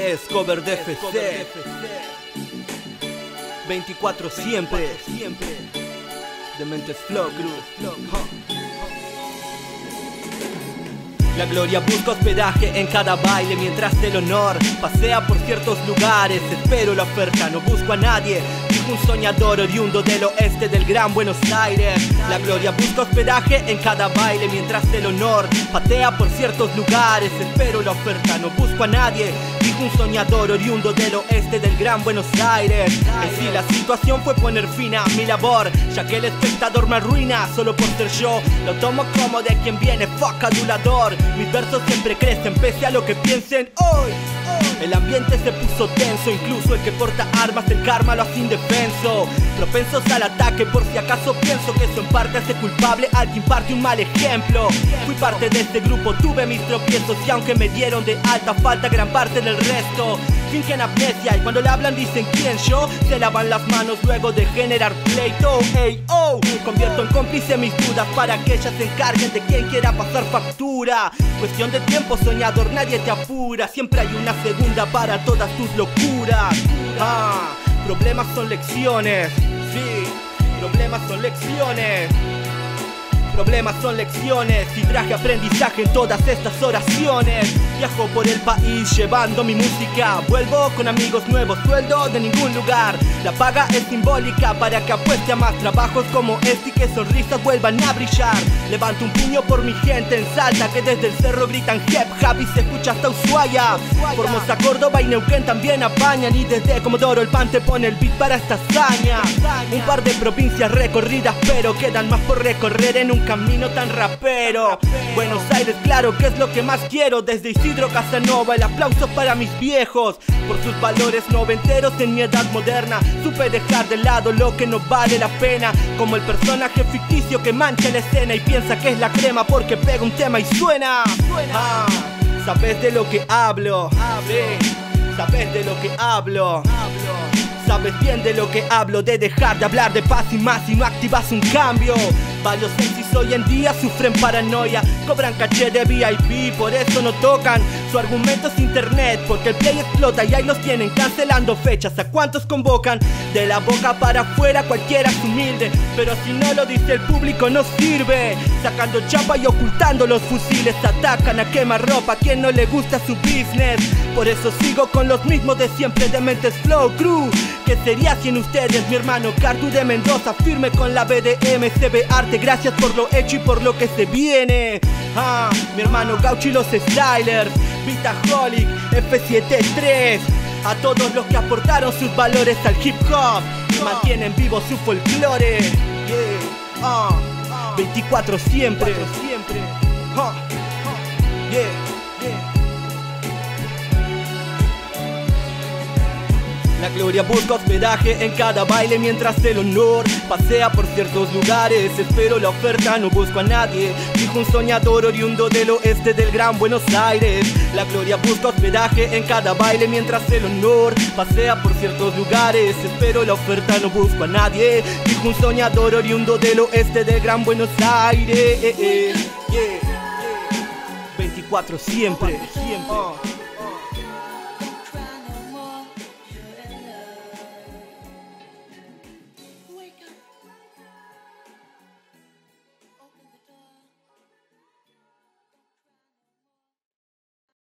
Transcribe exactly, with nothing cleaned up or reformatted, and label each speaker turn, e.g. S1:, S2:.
S1: Es cover de F C veinticuatro siempre Dementes Flow Crew. La gloria busca hospedaje en cada baile, mientras el honor pasea por ciertos lugares. Espero la oferta, no busco a nadie, dijo un soñador oriundo del oeste del Gran Buenos Aires. La gloria busca hospedaje en cada baile, mientras el honor patea por ciertos lugares. Espero la oferta, no busco a nadie, dijo un soñador oriundo del oeste del Gran Buenos Aires. En sí la situación fue poner fin a mi labor, ya que el espectador me arruina solo por ser yo. Lo tomo como de quien viene, fuck adulador. Mis versos siempre crecen pese a lo que piensen hoy. El ambiente se puso tenso, incluso el que porta armas el karma lo hace indefenso. Propensos al ataque, por si acaso pienso que eso en parte hace culpable al que imparte un mal ejemplo. Fui parte de este grupo, tuve mis tropiezos y aunque me dieron de alta falta gran parte del resto. Fingen amnesia y cuando le hablan dicen quién yo, se lavan las manos luego de generar pleito. Ey, oh, convierto en cómplice mis dudas para que ellas se encarguen de quien quiera pasar factura. Cuestión de tiempo soñador, nadie te apura, siempre hay una segunda para todas tus locuras. Ah, problemas son lecciones, sí, problemas son lecciones. Problemas son lecciones y traje aprendizaje en todas estas oraciones. Viajo por el país llevando mi música, vuelvo con amigos nuevos, sueldo de ningún lugar. La paga es simbólica para que apueste a más trabajos como este y que sonrisas vuelvan a brillar. Levanto un puño por mi gente en Salta, que desde el cerro gritan hip hop y se escucha hasta Ushuaia. Formosa, Córdoba y Neuquén también apañan, y desde Comodoro el Pan te pone el beat para esta hazaña. Un par de provincias recorridas, pero quedan más por recorrer en un camino tan rapero. Buenos Aires, claro que es lo que más quiero. Desde Isidro Casanova, el aplauso para mis viejos por sus valores noventeros en mi edad moderna. Supe dejar de lado lo que no vale la pena, como el personaje ficticio que mancha la escena y piensa que es la crema porque pega un tema y suena. Ah, sabes de lo que hablo, sí, sabes de lo que hablo. Sabes bien de lo que hablo, de dejar de hablar de paz y más si no activas un cambio. Varios M Cs hoy en día sufren paranoia, cobran caché de V I P, por eso no tocan. Su argumento es internet, porque el play explota y ahí los tienen cancelando fechas. ¿A cuántos convocan? De la boca para afuera cualquiera es humilde, pero si no lo dice el público no sirve. Sacando chapa y ocultando los fusiles, atacan a quemarropa a quien no le gusta su business. Por eso sigo con los mismos de siempre, Dementes Flow Crew. ¿Qué sería sin ustedes? Mi hermano Cartu de Mendoza, firme con la B D M C B Arte. Gracias por lo hecho y por lo que se viene. Ah, mi hermano Gauchi y los Stylers, Vitaholic, F siete tres. A todos los que aportaron sus valores al hip hop y mantienen vivo su folclore. Yeah, ah, veinticuatro siempre. Ah, yeah, yeah. La gloria busca hospedaje en cada baile, mientras el honor pasea por ciertos lugares. Espero la oferta, no busco a nadie, dijo un soñador oriundo del oeste del Gran Buenos Aires. La gloria busca hospedaje en cada baile, mientras el honor pasea por ciertos lugares. Espero la oferta, no busco a nadie, dijo un soñador oriundo del oeste del Gran Buenos Aires. Yeah, yeah. veinticuatro siempre, siempre.